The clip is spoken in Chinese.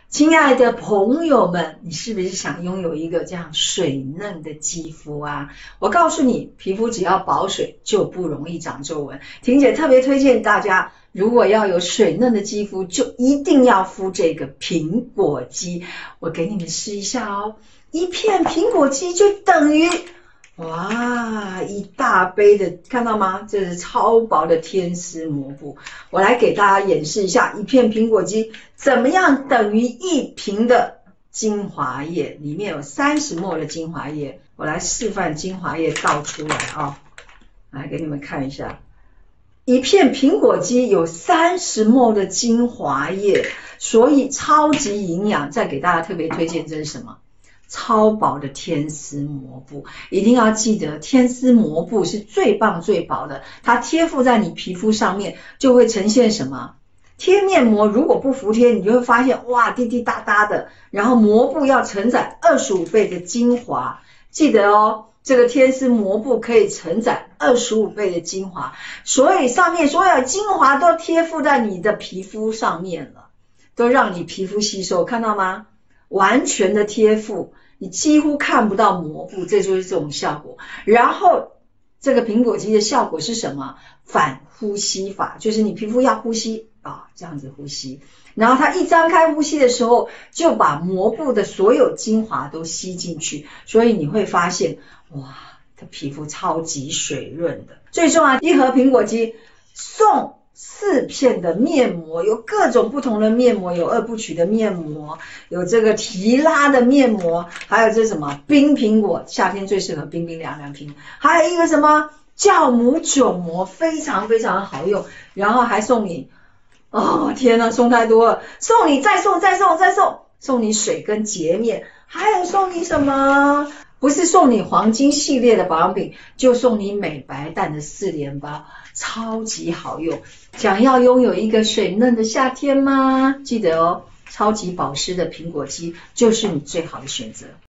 亲爱的朋友们，你是不是想拥有一个这样水嫩的肌肤啊？我告诉你，皮肤只要保水就不容易长皱纹。婷姐特别推荐大家，如果要有水嫩的肌肤，就一定要敷这个苹果肌。我给你们试一下哦，一片苹果肌就等于哇，一大杯的，看到吗？这是超薄的天丝膜布。我来给大家演示一下，一片苹果肌怎么样等于一瓶的精华液，里面有30ml的精华液。我来示范精华液倒出来啊，来给你们看一下。一片苹果肌有30ml的精华液，所以超级营养。再给大家特别推荐，这是什么？超薄的天丝膜布，一定要记得，天丝膜布是最棒最薄的，它贴附在你皮肤上面就会呈现什么？贴面膜如果不服帖，你就会发现哇滴滴答答的，然后膜布要承载25倍的精华，记得哦，这个天丝膜布可以承载25倍的精华，所以上面所有精华都贴附在你的皮肤上面了，都让你皮肤吸收，看到吗？完全的贴附，你几乎看不到膜布，这就是这种效果。然后这个苹果肌的效果是什么？反呼吸法，就是你皮肤要呼吸啊，这样子呼吸，然后它一张开呼吸的时候，就把膜布的所有精华都吸进去，所以你会发现哇，这皮肤超级水润的。最重要，一盒苹果肌送4片的面膜，有各种不同的面膜，有2部曲的面膜，有这个提拉的面膜，还有这什么冰苹果，夏天最适合冰冰凉凉苹，还有一个什么酵母窘膜，非常非常好用，然后还送你哦天哪，送太多了，送你再送你水跟洁面，还有送你什么？不是送你黄金系列的保养品，就送你美白蛋的4连包，超级好用。想要拥有一个水嫩的夏天吗？记得哦，超级保湿的苹果肌就是你最好的选择。